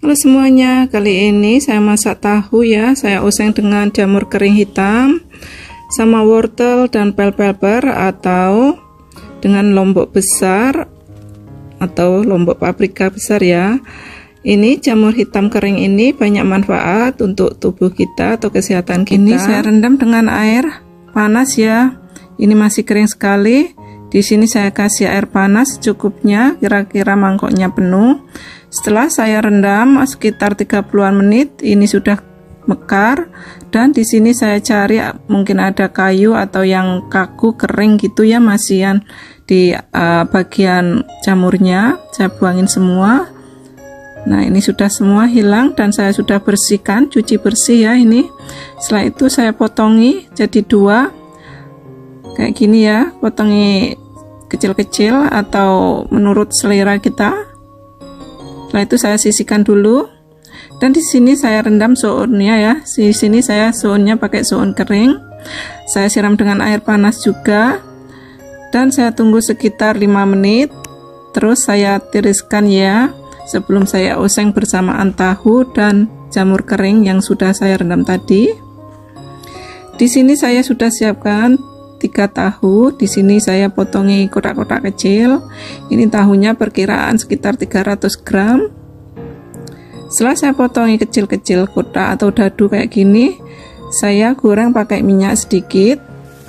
Halo semuanya, kali ini saya masak tahu ya. Saya oseng dengan jamur kering hitam sama wortel dan bell pepper atau dengan lombok besar atau lombok paprika besar ya. Ini jamur hitam kering ini banyak manfaat untuk tubuh kita atau kesehatan kita. Ini saya rendam dengan air panas ya. Ini masih kering sekali. Di sini saya kasih air panas secukupnya, kira-kira mangkoknya penuh. Setelah saya rendam sekitar 30-an menit, ini sudah mekar. Dan di sini saya cari mungkin ada kayu atau yang kaku kering gitu ya, masihan di bagian jamurnya. Saya buangin semua. Nah, ini sudah semua hilang dan saya sudah bersihkan, cuci bersih ya ini. Setelah itu saya potongi jadi dua. Kayak gini ya, potongi kecil-kecil atau menurut selera kita. Setelah itu saya sisihkan dulu. Dan di sini saya rendam sounnya ya. Di sini saya sounnya pakai soun kering. Saya siram dengan air panas juga. Dan saya tunggu sekitar 5 menit. Terus saya tiriskan ya, sebelum saya oseng bersamaan tahu dan jamur kering yang sudah saya rendam tadi. Di sini saya sudah siapkan 3 tahu. Di sini saya potongi kotak-kotak kecil. Ini tahunya perkiraan sekitar 300 gram. Setelah saya potongi kecil-kecil kotak atau dadu kayak gini, saya goreng pakai minyak sedikit.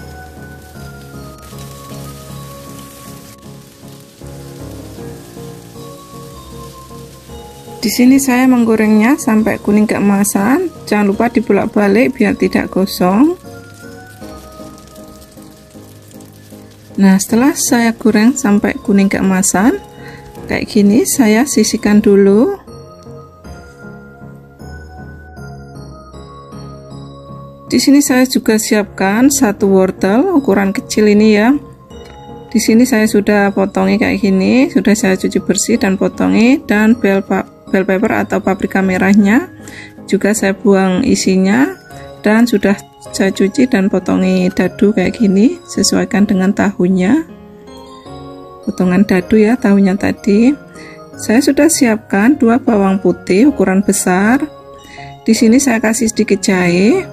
Di sini saya menggorengnya sampai kuning keemasan. Jangan lupa dibolak-balik biar tidak gosong. Nah, setelah saya goreng sampai kuning keemasan kayak gini, saya sisihkan dulu. Di sini saya juga siapkan 1 wortel ukuran kecil ini ya. Di sini saya sudah potongi kayak gini, sudah saya cuci bersih dan potongi, dan bell pepper atau paprika merahnya juga saya buang isinya dan sudah saya cuci dan potongi dadu kayak gini, sesuaikan dengan tahunya. Potongan dadu ya tahunya tadi. Saya sudah siapkan 2 bawang putih ukuran besar. Di sini saya kasih sedikit jahe.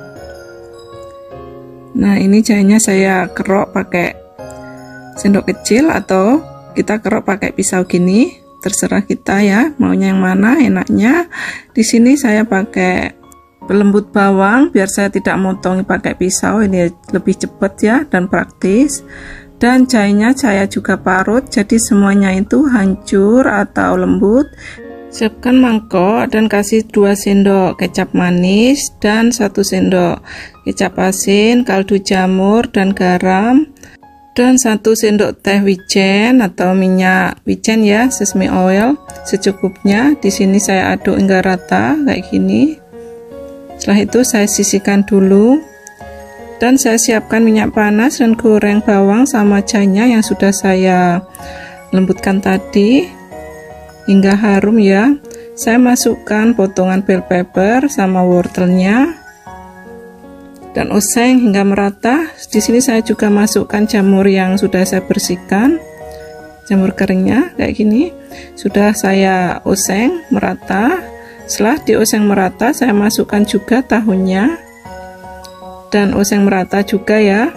Nah, ini jahenya saya kerok pakai sendok kecil atau kita kerok pakai pisau gini, terserah kita ya, maunya yang mana enaknya. Di sini saya pakai pelembut bawang biar saya tidak motongi pakai pisau, ini lebih cepat ya dan praktis. Dan jahenya saya juga parut, jadi semuanya itu hancur atau lembut. Siapkan mangkok dan kasih 2 sendok kecap manis dan 1 sendok kecap asin, kaldu jamur dan garam, dan 1 sendok teh wijen atau minyak wijen ya, sesame oil secukupnya. Di sini saya aduk hingga rata kayak gini. Setelah itu saya sisihkan dulu dan saya siapkan minyak panas dan goreng bawang sama jahenya yang sudah saya lembutkan tadi hingga harum ya. Saya masukkan potongan bell pepper sama wortelnya dan oseng hingga merata. Di sini saya juga masukkan jamur yang sudah saya bersihkan, jamur keringnya kayak gini, sudah saya oseng merata. Setelah dioseng merata, saya masukkan juga tahunya dan oseng merata juga ya.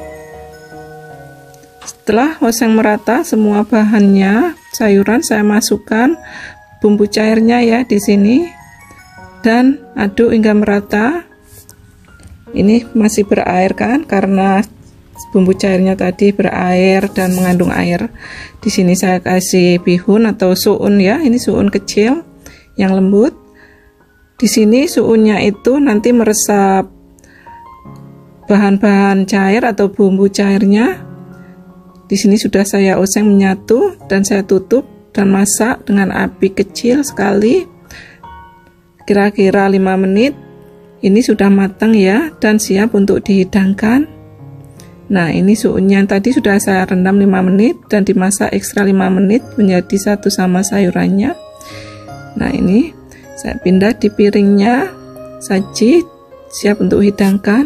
Setelah oseng merata semua bahannya, sayuran, saya masukkan bumbu cairnya ya di sini dan aduk hingga merata. Ini masih berair kan, karena bumbu cairnya tadi berair dan mengandung air. Di sini saya kasih bihun atau suun ya, ini suun kecil yang lembut. Di sini suunnya itu nanti meresap bahan-bahan cair atau bumbu cairnya. Di sini sudah saya oseng menyatu dan saya tutup dan masak dengan api kecil sekali. Kira-kira 5 menit. Ini sudah matang ya dan siap untuk dihidangkan. Nah, ini suunnya tadi sudah saya rendam 5 menit dan dimasak ekstra 5 menit menjadi satu sama sayurannya. Nah, ini saya pindah di piringnya, saji siap untuk hidangkan.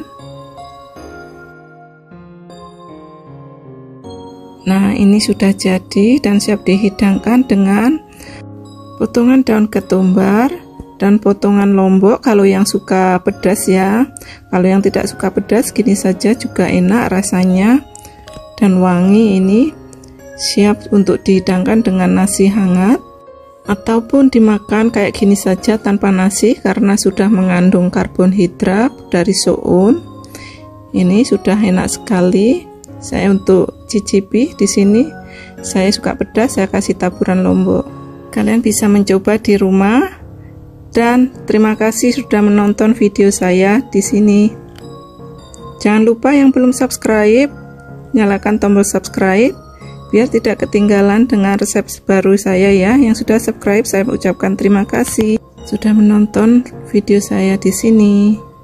Nah, ini sudah jadi dan siap dihidangkan dengan potongan daun ketumbar, dan potongan lombok kalau yang suka pedas ya. Kalau yang tidak suka pedas gini saja juga enak rasanya dan wangi. Ini siap untuk dihidangkan dengan nasi hangat ataupun dimakan kayak gini saja tanpa nasi karena sudah mengandung karbohidrat dari soun. Ini sudah enak sekali. Saya untuk cicipi di sini. Saya suka pedas, saya kasih taburan lombok. Kalian bisa mencoba di rumah. Dan terima kasih sudah menonton video saya di sini. Jangan lupa yang belum subscribe, nyalakan tombol subscribe biar tidak ketinggalan dengan resep baru saya ya. Yang sudah subscribe saya ucapkan terima kasih sudah menonton video saya di sini.